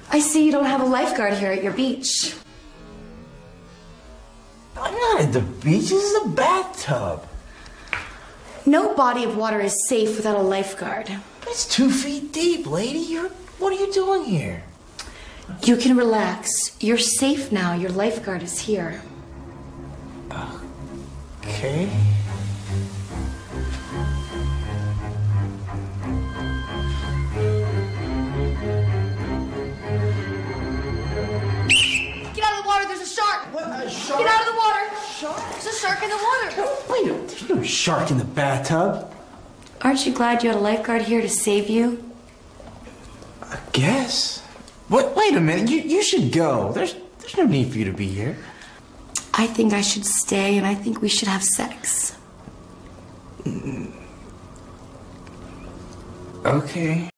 I see you don't have a lifeguard here at your beach. I'm not at the beach. This is a bathtub. No body of water is safe without a lifeguard. It's 2 feet deep, lady. What are you doing here? You can relax. You're safe now. Your lifeguard is here. Okay. Get out of the water. There's a shark. What? A shark? Get out of the water. Shark? There's a shark in the water. Wait a minute. There's no shark in the bathtub. Aren't you glad you had a lifeguard here to save you? I guess. What? Wait a minute. You should go. There's no need for you to be here. I think I should stay, and I think we should have sex. Okay.